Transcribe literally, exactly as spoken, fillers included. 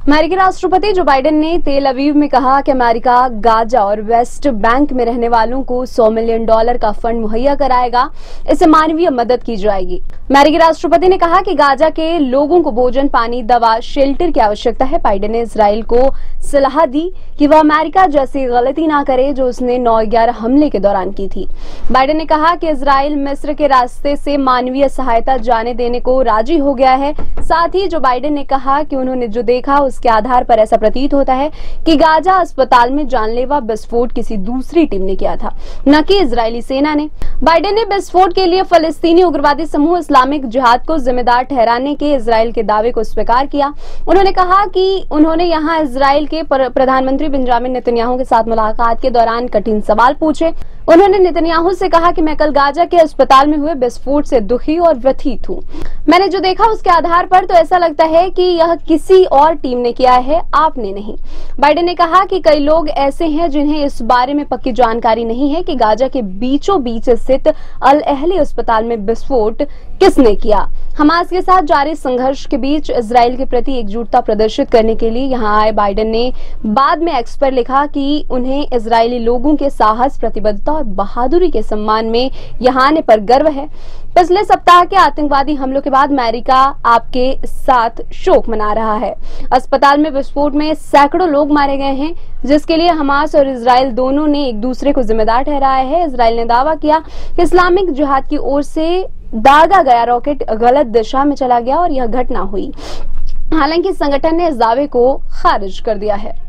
अमेरिकी राष्ट्रपति Joe Biden ने तेल अवीव में कहा कि अमेरिका गाजा और वेस्ट बैंक में रहने वालों को सौ मिलियन डॉलर का फंड मुहैया कराएगा। इससे मानवीय मदद की जाएगी। अमेरिकी राष्ट्रपति ने कहा कि गाजा के लोगों को भोजन, पानी, दवा, शेल्टर की आवश्यकता है। बाइडेन ने इजराइल को सलाह दी कि वह अमेरिका जैसी गलती ना करे जो उसने नौ ग्यारह हमले के दौरान की थी। बाइडेन ने कहा कि इजराइल मिस्र के रास्ते से मानवीय सहायता जाने देने को राजी हो गया है। साथ ही जो बाइडेन ने कहा कि उन्होंने जो देखा उसके आधार पर ऐसा प्रतीत होता है कि गाजा अस्पताल में जानलेवा विस्फोट किसी दूसरी टीम ने किया था, न कि इजरायली सेना ने। बाइडेन ने विस्फोट के लिए फलस्तीनी उग्रवादी समूह इस्लामिक जिहाद को जिम्मेदार ठहराने के इजराइल के दावे को स्वीकार किया। उन्होंने कहा कि उन्होंने यहां इजराइल के प्रधानमंत्री बेंजामिन नेतन्याहू के साथ मुलाकात के दौरान कठिन सवाल पूछे। उन्होंने नेतन्याहू से कहा कि मैं कल गाजा के अस्पताल में हुए विस्फोट से दुखी और व्यथित हूं। मैंने जो देखा उसके आधार पर तो ऐसा लगता है कि यह किसी और टीम ने किया है, आपने नहीं। बाइडेन ने कहा कि कई लोग ऐसे हैं जिन्हें इस बारे में पक्की जानकारी नहीं है कि गाजा के बीचों बीच स्थित अल अहली अस्पताल में विस्फोट किसने किया। हमास के साथ जारी संघर्ष के बीच इजराइल के प्रति एकजुटता प्रदर्शित करने के लिए यहां आए बाइडेन ने बाद में एक्स पर लिखा कि उन्हें इजरायली लोगों के साहस, प्रतिबद्धता और बहादुरी के सम्मान में यहां आने पर गर्व है। पिछले सप्ताह के आतंकवादी हमलों के बाद अमेरिका आपके साथ शोक मना रहा है। अस्पताल में विस्फोट में सैकड़ों लोग मारे गए हैं, जिसके लिए हमास और इजराइल दोनों ने एक दूसरे को जिम्मेदार ठहराया है। इजराइल ने दावा किया कि इस्लामिक जिहाद की ओर से दागा गया रॉकेट गलत दिशा में चला गया और यह घटना हुई। हालांकि संगठन ने इस दावे को खारिज कर दिया है।